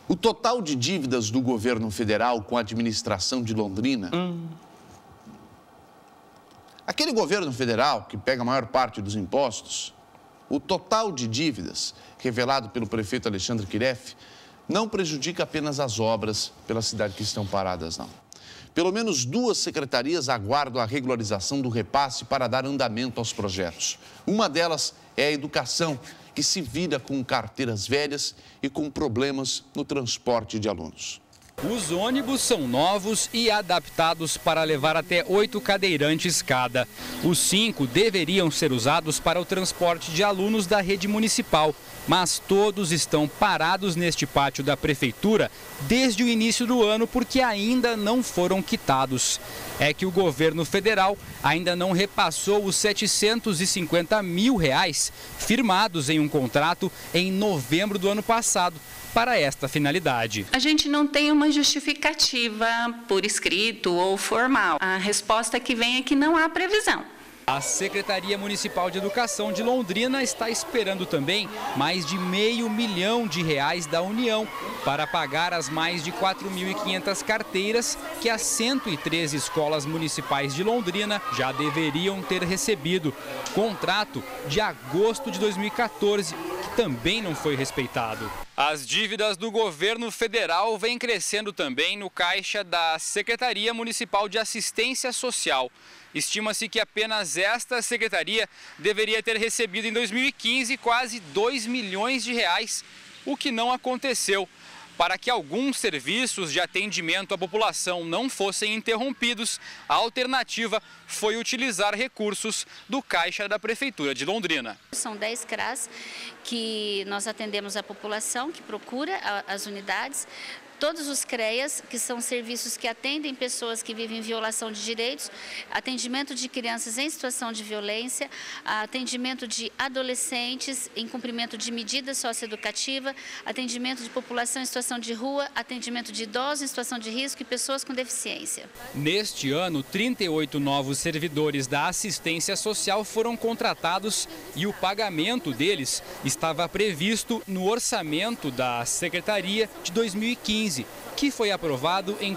O total de dívidas do governo federal com a administração de Londrina... Aquele governo federal que pega a maior parte dos impostos, o total de dívidas revelado pelo prefeito Alexandre Quiref não prejudica apenas as obras pela cidade que estão paradas, não. Pelo menos 2 secretarias aguardam a regularização do repasse para dar andamento aos projetos. Uma delas é a educação, que se vira com carteiras velhas e com problemas no transporte de alunos. Os ônibus são novos e adaptados para levar até 8 cadeirantes cada. Os 5 deveriam ser usados para o transporte de alunos da rede municipal, mas todos estão parados neste pátio da prefeitura desde o início do ano porque ainda não foram quitados. É que o governo federal ainda não repassou os R$750 mil firmados em um contrato em novembro do ano passado para esta finalidade. A gente não tem uma justificativa por escrito ou formal. A resposta que vem é que não há previsão. A Secretaria Municipal de Educação de Londrina está esperando também mais de R$500 milhão da União para pagar as mais de 4.500 carteiras que as 113 escolas municipais de Londrina já deveriam ter recebido. Contrato de agosto de 2014, que também não foi respeitado. As dívidas do governo federal vêm crescendo também no caixa da Secretaria Municipal de Assistência Social. Estima-se que apenas esta secretaria deveria ter recebido em 2015 quase R$2 milhões, o que não aconteceu. Para que alguns serviços de atendimento à população não fossem interrompidos, a alternativa foi utilizar recursos do caixa da Prefeitura de Londrina. São 10 CRAs que nós atendemos a população que procura as unidades. Todos os CREAs, que são serviços que atendem pessoas que vivem em violação de direitos, atendimento de crianças em situação de violência, atendimento de adolescentes em cumprimento de medida socioeducativa, atendimento de população em situação de rua, atendimento de idosos em situação de risco e pessoas com deficiência. Neste ano, 38 novos servidores da assistência social foram contratados e o pagamento deles estava previsto no orçamento da Secretaria de 2015. Que foi aprovado em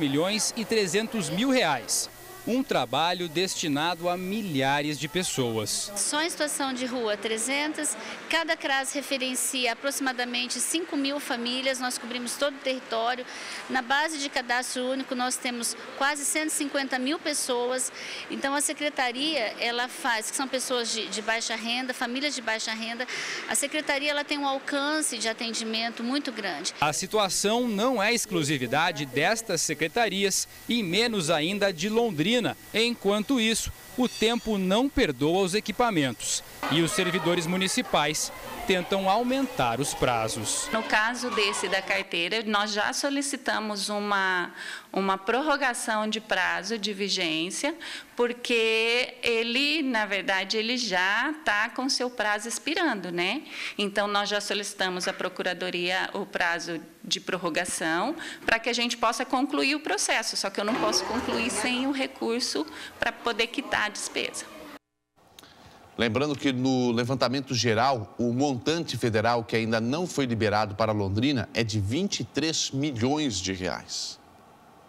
R$4.300.000. Um trabalho destinado a milhares de pessoas. Só em situação de rua, 300. Cada CRAS referencia aproximadamente 5.000 famílias. Nós cobrimos todo o território. Na base de cadastro único, nós temos quase 150 mil pessoas. Então, a secretaria, ela faz, que são pessoas de baixa renda, famílias de baixa renda. A secretaria, ela tem um alcance de atendimento muito grande. A situação não é exclusividade destas secretarias e menos ainda de Londrina. Enquanto isso, o tempo não perdoa os equipamentos e os servidores municipais tentam aumentar os prazos. No caso desse da carteira, nós já solicitamos uma prorrogação de prazo de vigência, porque ele, na verdade, ele já está com seu prazo expirando, né? Então, nós já solicitamos à Procuradoria o prazo de prorrogação para que a gente possa concluir o processo, só que eu não posso concluir sem o recurso para poder quitar a despesa. Lembrando que no levantamento geral, o montante federal que ainda não foi liberado para Londrina é de R$23 milhões.